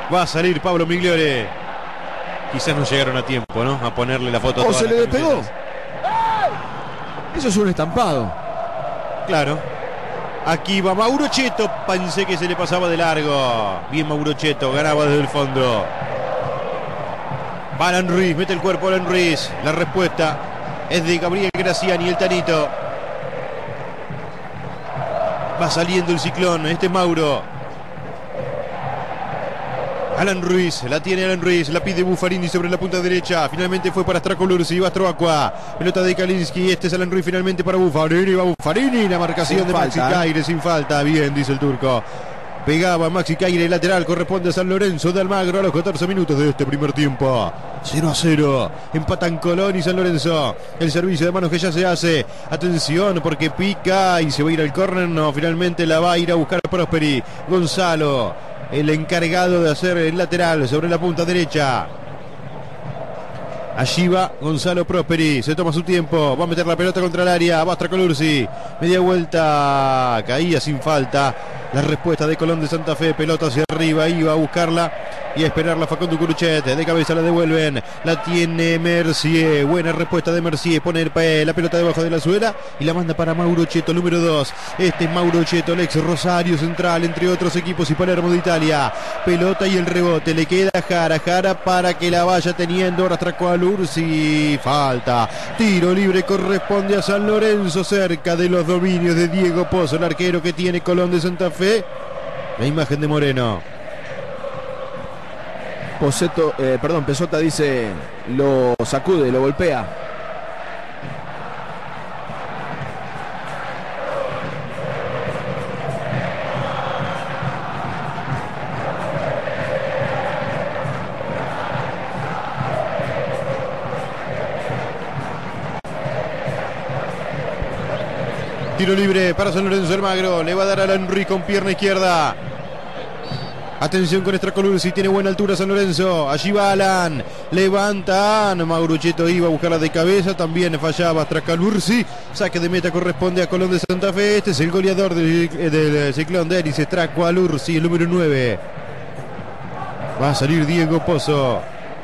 Va a salir Pablo Migliore. Quizás no llegaron a tiempo, ¿no? A ponerle la foto a ¿O todas se las le despegó? camisetas. Eso es un estampado. Claro. Aquí va Mauro Cheto. Pensé que se le pasaba de largo. Bien Mauro Cheto. Ganaba desde el fondo. Va Alan Ruiz. Mete el cuerpo Alan Ruiz. La respuesta es de Gabriel Graciani, el Tanito. Va saliendo el ciclón. Este es Mauro. Alan Ruiz, la tiene Alan Ruiz, la pide Buffarini sobre la punta derecha. Finalmente fue para Stracolursi, va Stroacqua. Pelota de Kalinski, este es Alan Ruiz finalmente para Buffarini. Va Buffarini, la marcación de Maxi Caire sin falta. Bien, dice el turco. Pegaba Maxi Caire, lateral, corresponde a San Lorenzo de Almagro a los 14 minutos de este primer tiempo. 0-0, empatan Colón y San Lorenzo. El servicio de manos que ya se hace. Atención porque pica y se va a ir al córner. No, finalmente la va a ir a buscar Prosperi. Gonzalo, el encargado de hacer el lateral sobre la punta derecha. Allí va Gonzalo Prosperi, se toma su tiempo, va a meter la pelota contra el área, va Stracolursi, media vuelta, caía sin falta. La respuesta de Colón de Santa Fe, pelota hacia arriba, iba a buscarla y a esperarla Facundo Curuchet, de cabeza la devuelven, la tiene Mercier, buena respuesta de Mercier, pone la pelota debajo de la suela y la manda para Mauro Cheto, número 2, este es Mauro Cheto, el ex Rosario Central, entre otros equipos y Palermo de Italia, pelota y el rebote, le queda Jara para que la vaya teniendo, ahora Stracolursi, falta, tiro libre corresponde a San Lorenzo, cerca de los dominios de Diego Pozo, el arquero que tiene Colón de Santa Fe. La imagen de Moreno. Pesota dice, lo sacude, lo golpea. Tiro libre para San Lorenzo Almagro. Le va a dar a Alan Ruiz con pierna izquierda. Atención con Stracolursi, tiene buena altura San Lorenzo. Allí va Alan. Levanta. Mauro Cheto iba a buscarla de cabeza. También fallaba Stracolursi. Saque de meta corresponde a Colón de Santa Fe. Este es el goleador del ciclón de Denis Stracolursi, el número 9. Va a salir Diego Pozo.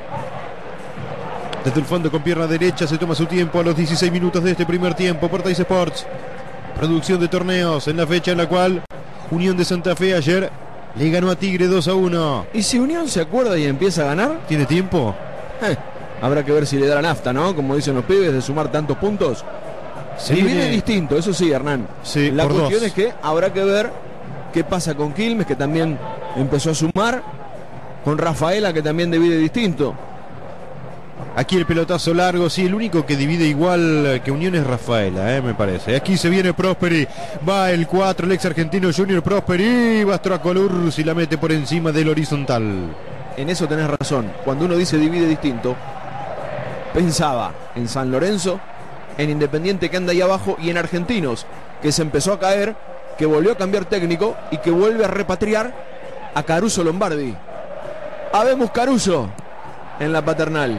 Desde el fondo con pierna derecha se toma su tiempo a los 16 minutos de este primer tiempo. Por Teis Sports. Producción de torneos en la fecha en la cual Unión de Santa Fe ayer le ganó a Tigre 2-1. ¿Y si Unión se acuerda y empieza a ganar? ¿Tiene tiempo? Habrá que ver si le da la nafta, ¿no? Como dicen los pibes, de sumar tantos puntos. Se viene distinto, eso sí, Hernán. Sí, la cuestión es que habrá que ver qué pasa con Quilmes, que también empezó a sumar, con Rafaela, que también divide distinto. Aquí el pelotazo largo, sí, el único que divide igual que Unión es Rafaela, me parece. Aquí se viene Prosperi, va el 4, el ex argentino Junior Prosperi, va Stracolursi y la mete por encima del horizontal. En eso tenés razón, cuando uno dice divide distinto, pensaba en San Lorenzo, en Independiente que anda ahí abajo y en Argentinos, que se empezó a caer, que volvió a cambiar técnico y que vuelve a repatriar a Caruso Lombardi. Habemos Caruso en la Paternal.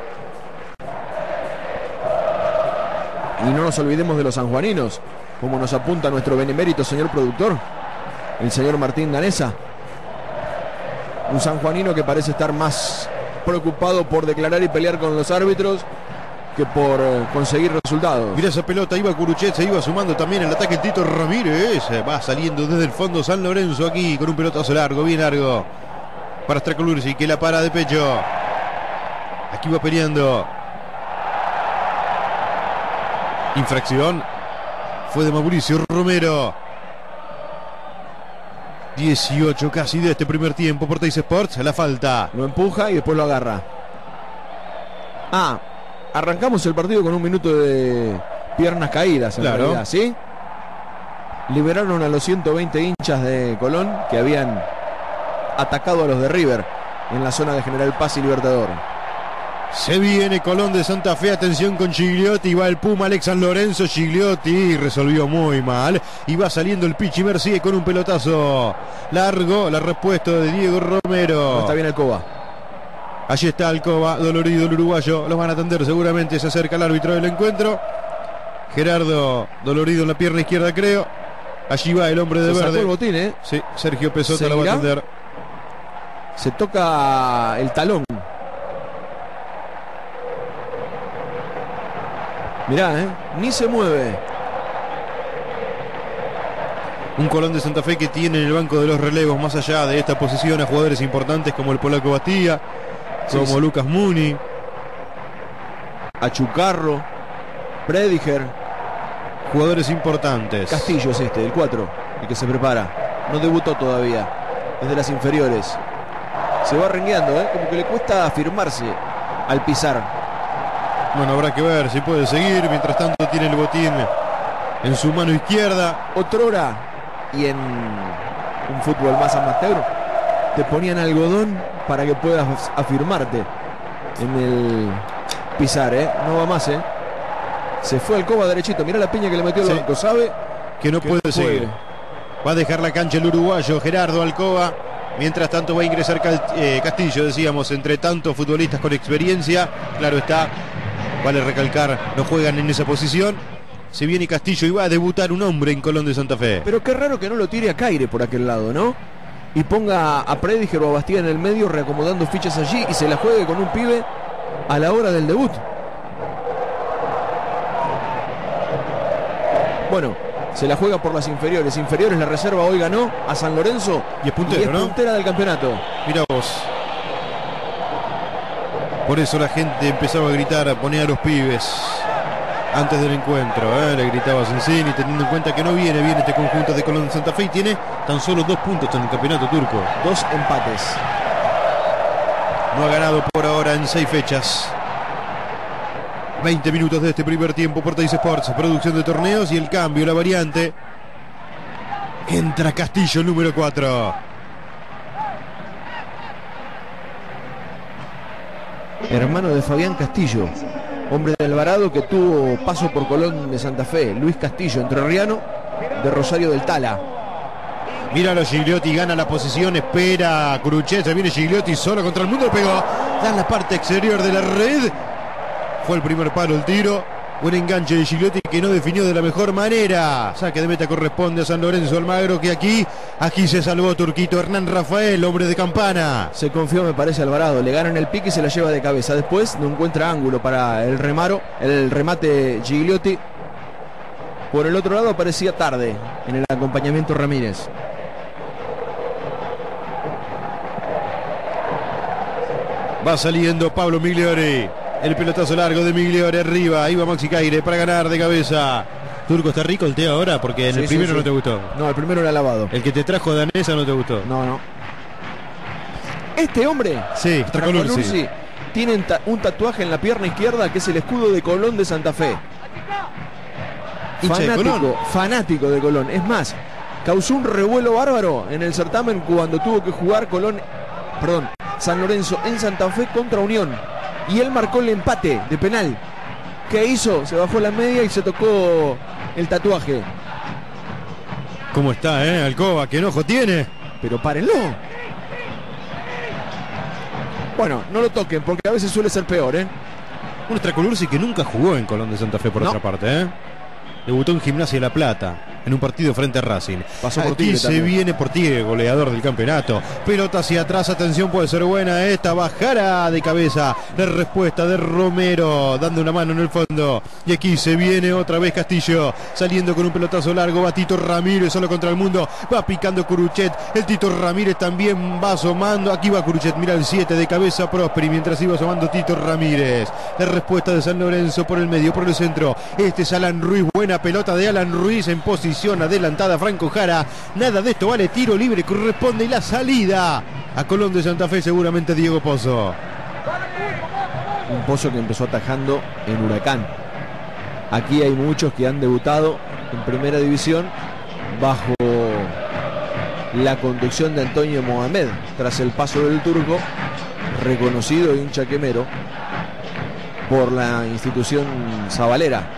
Y no nos olvidemos de los sanjuaninos, como nos apunta nuestro benemérito señor productor, el señor Martín Danesa. Un sanjuanino que parece estar más preocupado por declarar y pelear con los árbitros que por conseguir resultados. Mira esa pelota, iba Curuchet, se iba sumando también el ataque Tito Ramírez. Va saliendo desde el fondo San Lorenzo aquí con un pelotazo largo, bien largo. Para Stracolursi, que la para de pecho. Aquí va peleando. Infracción fue de Mauricio Romero. 18 casi de este primer tiempo por Teis Sports. La falta. Lo empuja y después lo agarra. Arrancamos el partido con un minuto de piernas caídas en realidad, ¿sí? Liberaron a los 120 hinchas de Colón que habían atacado a los de River en la zona de General Paz y Libertador. Se viene Colón de Santa Fe, atención con Gigliotti, va el Puma Alex San Lorenzo, Gigliotti resolvió muy mal y va saliendo el Pichi Mercier con un pelotazo largo, la respuesta de Diego Romero. No está bien Alcoba. Allí está Alcoba, dolorido el uruguayo, los van a atender seguramente, se acerca el árbitro del encuentro. Gerardo, dolorido en la pierna izquierda creo. Allí va el hombre de verde. Sacó el botín, Sí, Sergio Pesota lo va a atender. Se toca el talón. Mirá, ni se mueve. Un Colón de Santa Fe que tiene en el banco de los relevos, más allá de esta posición, a jugadores importantes como el polaco Bastía, como Lucas Muni, a Chucarro, Prediger. Jugadores importantes. Castillo es el 4, el que se prepara. No debutó todavía, es de las inferiores. Se va rengueando, como que le cuesta afirmarse al pisar. Bueno, habrá que ver si puede seguir. Mientras tanto tiene el botín en su mano izquierda. Otrora, y en un fútbol más amateur, te ponían algodón para que puedas afirmarte en el pisar, No va más, Se fue Alcoba derechito. Mirá la piña que le metió el banco. Sabe que no puede seguir. Va a dejar la cancha el uruguayo Gerardo Alcoba. Mientras tanto va a ingresar Castillo, decíamos, entre tantos futbolistas con experiencia. Claro está, vale recalcar, no juegan en esa posición. Se viene Castillo y va a debutar un hombre en Colón de Santa Fe. Pero qué raro que no lo tire a Caire por aquel lado, ¿no? Y ponga a Prediger o a Bastía en el medio reacomodando fichas allí y se la juegue con un pibe a la hora del debut. Bueno, se la juega por las inferiores. Inferiores, la reserva hoy ganó a San Lorenzo. Y es puntero, ¿no? Puntera del campeonato. Mira vos. Por eso la gente empezaba a gritar, a poner a los pibes antes del encuentro, le gritaba a Sensini, teniendo en cuenta que no viene bien este conjunto de Colón de Santa Fe y tiene tan solo 2 puntos en el campeonato turco. 2 empates. No ha ganado por ahora en 6 fechas. 20 minutos de este primer tiempo por Teis Sports, producción de torneos y el cambio, la variante. Entra Castillo, número 4. Hermano de Fabián Castillo, hombre de Alvarado que tuvo paso por Colón de Santa Fe. Luis Castillo, entrerriano de Rosario del Tala. Míralo, Gigliotti gana la posición, espera a Curuchet, se viene Gigliotti solo contra el mundo, lo pegó, da en la parte exterior de la red. Fue el primer palo el tiro. Buen enganche de Gigliotti que no definió de la mejor manera. Saque de meta corresponde a San Lorenzo Almagro, que aquí se salvó Turquito Hernán Rafael, hombre de Campana. Se confió, me parece, Alvarado. Le ganan el pique y se la lleva de cabeza. Después no encuentra ángulo para el remate Gigliotti. Por el otro lado aparecía tarde en el acompañamiento Ramírez. Va saliendo Pablo Migliori. El pelotazo largo de Migliori arriba. Iba Maxi Caire para ganar de cabeza. Turco, ¿está rico el té ahora? Porque en el primero no te gustó. No, el primero era lavado. El que te trajo danesa no te gustó. No. Este hombre, sí, Tracolursi, tiene un tatuaje en la pierna izquierda que es el escudo de Colón de Santa Fe. Fanático de Colón. Es más, causó un revuelo bárbaro en el certamen cuando tuvo que jugar San Lorenzo en Santa Fe contra Unión. Y él marcó el empate de penal. ¿Qué hizo? Se bajó la media y se tocó el tatuaje. ¿Cómo está, Alcoba? ¿Qué enojo tiene? Pero párenlo. Bueno, no lo toquen porque a veces suele ser peor, Un Tracolursi que nunca jugó en Colón de Santa Fe por otra parte, Debutó en Gimnasia de La Plata en un partido frente a Racing. Pasó por Aquí Tigre se también. viene por Tigre, goleador del campeonato. Pelota hacia atrás, atención, puede ser buena esta. Bajara de cabeza. La respuesta de Romero, dando una mano en el fondo. Y aquí se viene otra vez Castillo, saliendo con un pelotazo largo. Va Tito Ramírez solo contra el mundo. Va picando Curuchet. El Tito Ramírez también va asomando. Aquí va Curuchet, mira el 7 de cabeza Prosperi, mientras iba asomando Tito Ramírez. La respuesta de San Lorenzo por el medio, por el centro. Este es Alan Ruiz, buena pelota de Alan Ruiz en posición adelantada. Franco Jara, nada de esto vale, tiro libre corresponde y la salida a Colón de Santa Fe seguramente Diego Pozo. Un Pozo que empezó atajando en Huracán. Aquí hay muchos que han debutado en primera división bajo la conducción de Antonio Mohamed tras el paso del turco, reconocido hincha quemero por la institución sabalera.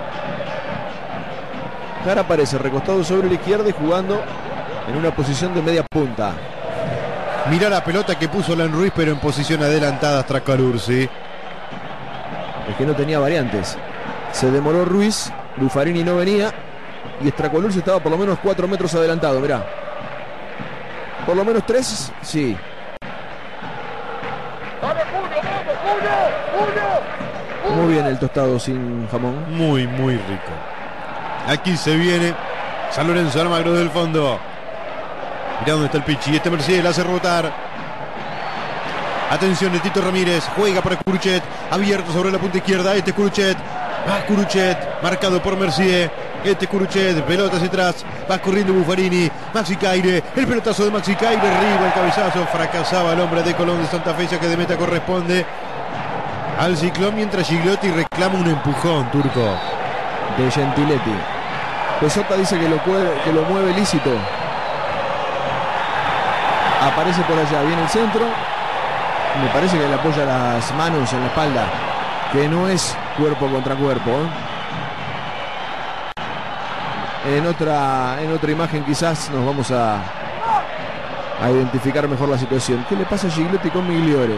Jara aparece recostado sobre la izquierda y jugando en una posición de media punta. Mirá la pelota que puso Alan Ruiz, pero en posición adelantada Tracolursi. Es que no tenía variantes. Se demoró Ruiz, Buffarini no venía y Tracolursi estaba por lo menos 4 metros adelantado, mirá. Por lo menos 3, sí. Muy bien el tostado sin jamón. Muy, muy rico. Aquí se viene San Lorenzo, Almagro del fondo. Mirá dónde está el Pichi. Este Mercier la hace rebotar. Atención de Tito Ramírez. Juega para Curuchet. Abierto sobre la punta izquierda. Este es Curuchet. Va Curuchet. Marcado por Mercier. Este es Curuchet. Pelota hacia atrás. Va corriendo Buffarini. Maxi Caire. El pelotazo de Maxi Caire. Arriba el cabezazo. Fracasaba el hombre de Colón de Santa Fe. Ya que de meta corresponde al Ciclón. Mientras Gigliotti reclama un empujón, Turco. De Gentiletti. Pesota dice que lo mueve lícito. Aparece por allá, viene el centro. Me parece que le apoya las manos en la espalda, que no es cuerpo contra cuerpo, ¿eh? En otra imagen quizás nos vamos a identificar mejor la situación. ¿Qué le pasa a Gigliotti con Migliore?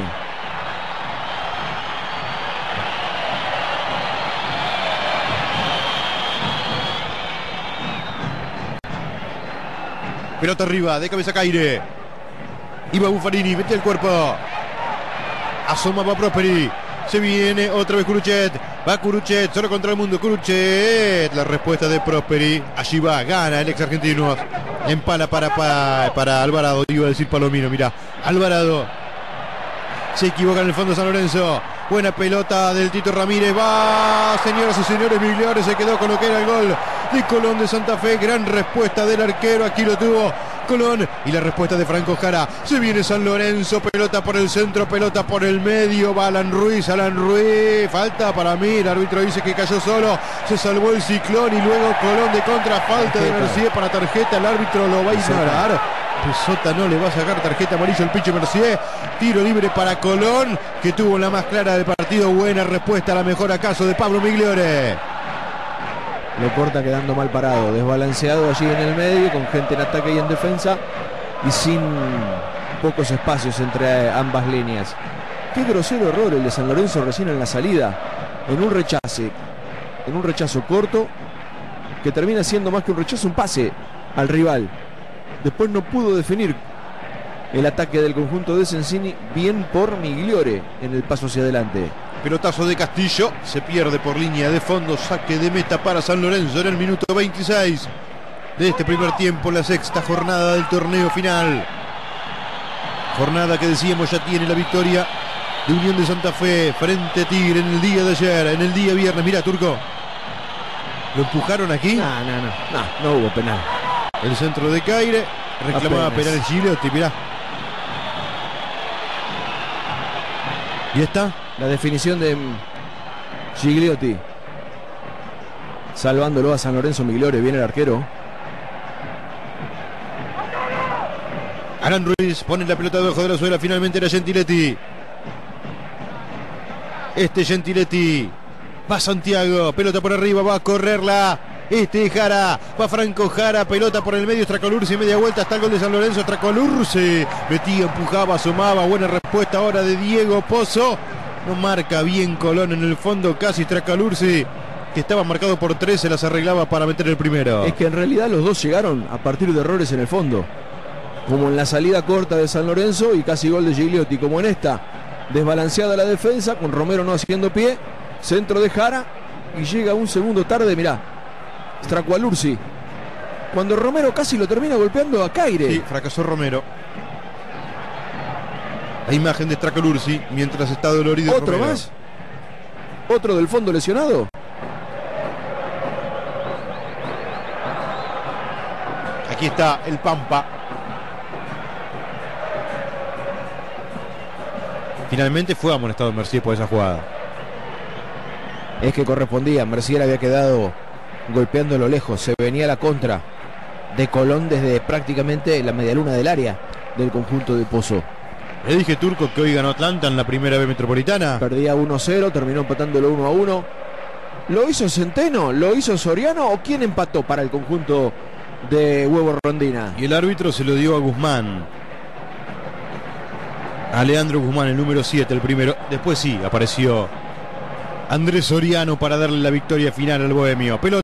Pelota arriba, de cabeza Caire. Iba Buffarini, mete el cuerpo. Asomaba Prosperi. Se viene otra vez Curuchet. Va Curuchet, solo contra el mundo. Curuchet. La respuesta de Prosperi. Allí va, gana el ex argentino. Empala para Alvarado. Iba a decir Palomino, mirá. Alvarado. Se equivoca en el fondo San Lorenzo. Buena pelota del Tito Ramírez. Va, señoras y señores, Migliore se quedó con lo que era el gol de Colón de Santa Fe. Gran respuesta del arquero. Aquí lo tuvo Colón. Y la respuesta de Franco Jara. Se viene San Lorenzo. Pelota por el centro, pelota por el medio. Va Alan Ruiz. Falta para mí. El árbitro dice que cayó solo. Se salvó el Ciclón. Y luego Colón de contra. Falta de Mercier para tarjeta. El árbitro lo va a ignorar. Pesota no le va a sacar tarjeta amarilla al Pichi Mercier. Tiro libre para Colón, que tuvo la más clara del partido. Buena respuesta, a la mejor acaso de Pablo Migliore. Lo corta quedando mal parado, desbalanceado allí en el medio, con gente en ataque y en defensa, y sin pocos espacios entre ambas líneas. Qué grosero error el de San Lorenzo recién en la salida, en un rechazo corto, que termina siendo más que un rechazo, un pase al rival. Después no pudo definir el ataque del conjunto de Sensini, bien por Migliore en el paso hacia adelante. Pelotazo de Castillo, se pierde por línea de fondo, saque de meta para San Lorenzo en el minuto 26 de este primer tiempo, la sexta jornada del torneo final. Jornada que decíamos ya tiene la victoria de Unión de Santa Fe frente a Tigre en el día de ayer, en el día viernes. Mira, Turco, ¿lo empujaron aquí? No hubo penal. El centro de Caire, reclamaba penal el Gigliotti, mirá. Y está la definición de Gigliotti, salvándolo a San Lorenzo. Migliore, viene el arquero. Alan Ruiz pone la pelota debajo de la suela, finalmente era Gentiletti. Gentiletti. Va Santiago, pelota por arriba, va a correrla. Jara, va Franco Jara, pelota por el medio, Stracolursi, media vuelta hasta el gol de San Lorenzo. Stracolursi metía, empujaba, asomaba. Buena respuesta ahora de Diego Pozo. No marca bien Colón en el fondo, casi Stracolursi, que estaba marcado por 3, se las arreglaba para meter el primero. Es que en realidad los dos llegaron a partir de errores en el fondo, como en la salida corta de San Lorenzo y casi gol de Gigliotti, como en esta, desbalanceada la defensa, con Romero no haciendo pie, centro de Jara y llega un segundo tarde, mirá, Stracolursi, cuando Romero casi lo termina golpeando a Caire. Sí, fracasó Romero. La imagen de Stracolursi mientras está dolorido. ¿Otro Romero. más? ¿Otro del fondo lesionado? Aquí está el Pampa. Finalmente fue amonestado Mercier por esa jugada. Es que correspondía, Mercier había quedado golpeándolo lejos, se venía la contra de Colón desde prácticamente la medialuna del área del conjunto de Pozo. Le dije, Turco, que hoy ganó Atlanta en la primera B metropolitana. Perdía 1-0, terminó empatándolo 1-1. ¿Lo hizo Centeno? ¿Lo hizo Soriano? ¿O quién empató para el conjunto de Huevo Rondina? Y el árbitro se lo dio a Guzmán. A Leandro Guzmán, el número 7, el primero. Después sí, apareció Andrés Soriano para darle la victoria final al bohemio. Pelota